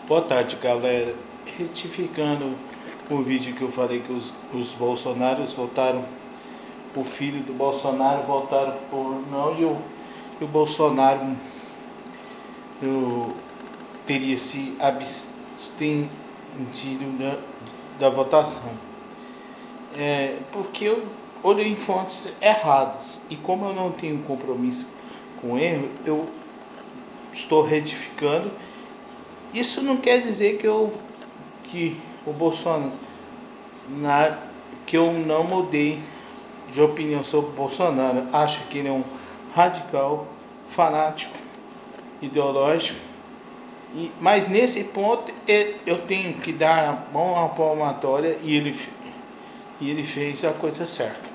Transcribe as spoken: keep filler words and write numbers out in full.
Boa tarde, galera. Retificando o vídeo que eu falei que os, os bolsonaros votaram, o filho do Bolsonaro votaram por não, e o, e o Bolsonaro eu, teria se abstendido da, da votação. É, porque eu olhei em fontes erradas, e como eu não tenho compromisso com erro, eu estou retificando. Isso não quer dizer que eu que o Bolsonaro na, que eu não mudei de opinião sobre o Bolsonaro. Acho que ele é um radical, fanático, ideológico. E, mas nesse ponto eu tenho que dar a mão à palmatória, e ele, e ele fez a coisa certa.